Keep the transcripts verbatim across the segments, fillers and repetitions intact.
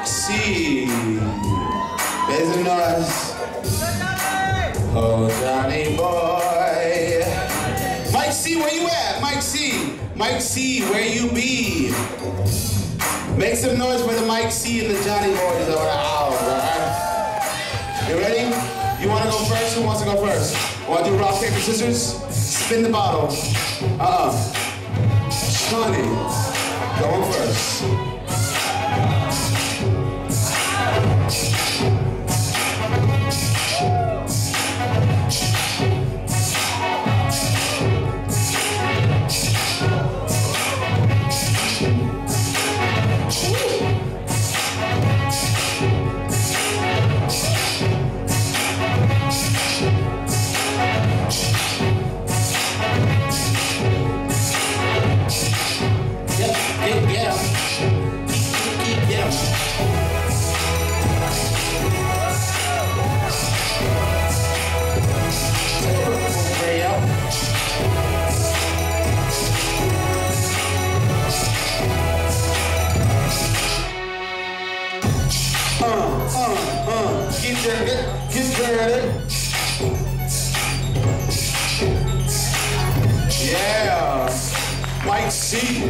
Mike C. Make some noise. Oh, Johnny boy. Mike C, where you at? Mike C. Mike C, where you be? Make some noise for the Mike C and the Johnny boys over the house, alright? You ready? You wanna go first? Who wants to go first? Wanna do rock, paper, scissors? Spin the bottle. Uh-uh. Johnny, going first. Get dirty, get dirty. Yeah, Mike C.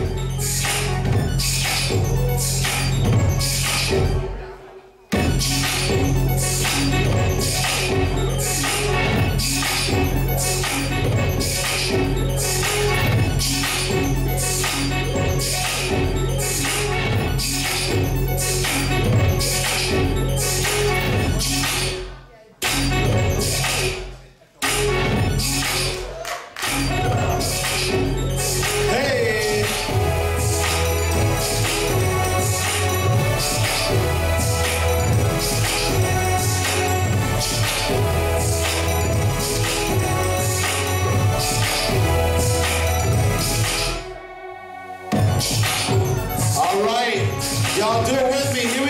Y'all do it with me.